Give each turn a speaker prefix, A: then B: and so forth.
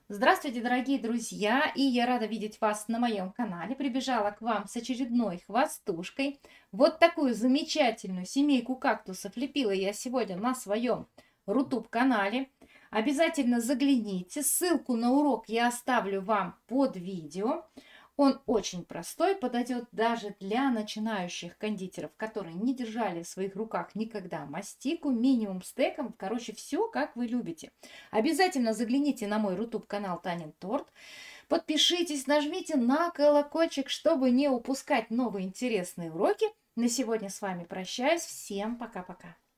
A: Здравствуйте, дорогие друзья! И я рада видеть вас на моем канале. Прибежала к вам с очередной хвостушкой. Вот такую замечательную семейку кактусов лепила я сегодня на своем рутуб-канале. Обязательно загляните. Ссылку на урок я оставлю вам под видео. Он очень простой, подойдет даже для начинающих кондитеров, которые не держали в своих руках никогда мастику, минимум стеком. Короче, все как вы любите. Обязательно загляните на мой рутуб-канал Танин Торт. Подпишитесь, нажмите на колокольчик, чтобы не упускать новые интересные уроки. На сегодня с вами прощаюсь. Всем пока-пока.